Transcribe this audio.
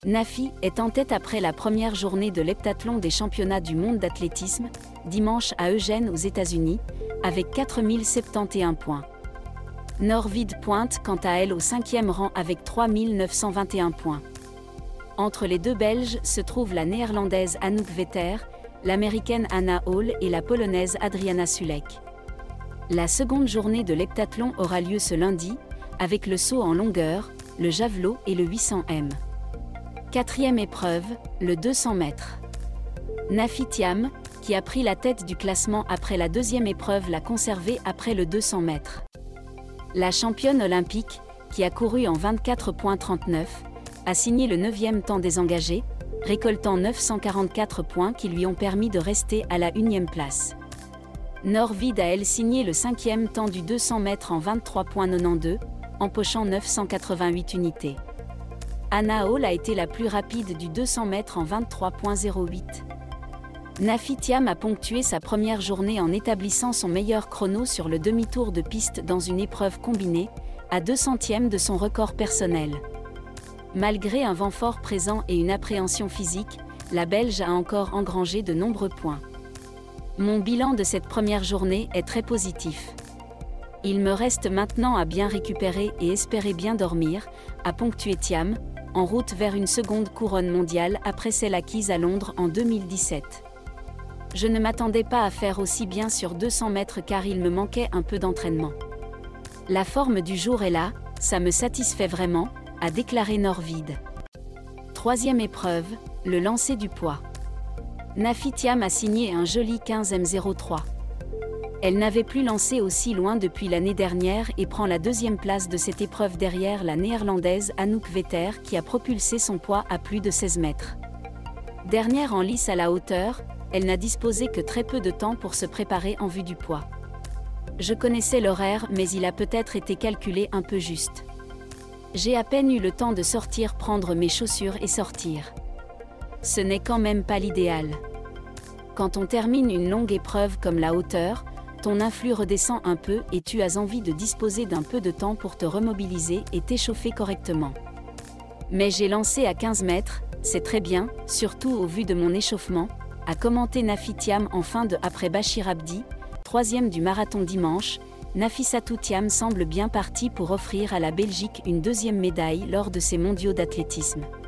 Nafi est en tête après la première journée de l'heptathlon des championnats du monde d'athlétisme, dimanche à Eugene aux États-Unis, avec 4071 points. Norvide pointe quant à elle au 5e rang avec 3921 points. Entre les deux Belges se trouvent la néerlandaise Anouk Vetter, l'américaine Anna Hall et la polonaise Adriana Sulek. La seconde journée de l'heptathlon aura lieu ce lundi, avec le saut en longueur, le javelot et le 800 m. Quatrième épreuve, le 200 mètres. Nafi Thiam, qui a pris la tête du classement après la deuxième épreuve, l'a conservée après le 200 mètres. La championne olympique, qui a couru en 24,39, a signé le 9e temps désengagé, récoltant 944 points qui lui ont permis de rester à la 1e place. Norvide a elle signé le 5e temps du 200 mètres en 23,92, empochant 988 unités. Anna Hall a été la plus rapide du 200 mètres en 23,08. Nafi Thiam a ponctué sa première journée en établissant son meilleur chrono sur le demi-tour de piste dans une épreuve combinée, à 2 centièmes de son record personnel. Malgré un vent fort présent et une appréhension physique, la Belge a encore engrangé de nombreux points. Mon bilan de cette première journée est très positif. Il me reste maintenant à bien récupérer et espérer bien dormir, a ponctué Thiam, en route vers une seconde couronne mondiale après celle acquise à Londres en 2017. Je ne m'attendais pas à faire aussi bien sur 200 mètres car il me manquait un peu d'entraînement. La forme du jour est là, ça me satisfait vraiment, a déclaré Norvide. Troisième épreuve, le lancer du poids. Nafi Thiam a signé un joli 15,03 m. Elle n'avait plus lancé aussi loin depuis l'année dernière et prend la deuxième place de cette épreuve derrière la néerlandaise Anouk Vetter qui a propulsé son poids à plus de 16 mètres. Dernière en lice à la hauteur, elle n'a disposé que très peu de temps pour se préparer en vue du poids. Je connaissais l'horaire mais il a peut-être été calculé un peu juste. J'ai à peine eu le temps de sortir prendre mes chaussures et sortir. Ce n'est quand même pas l'idéal. Quand on termine une longue épreuve comme la hauteur, ton influx redescend un peu et tu as envie de disposer d'un peu de temps pour te remobiliser et t'échauffer correctement. Mais j'ai lancé à 15 mètres, c'est très bien, surtout au vu de mon échauffement, a commenté Nafi Thiam en fin de après Bachir Abdi, 3e du marathon dimanche. Nafissatou Thiam semble bien partie pour offrir à la Belgique une deuxième médaille lors de ces mondiaux d'athlétisme.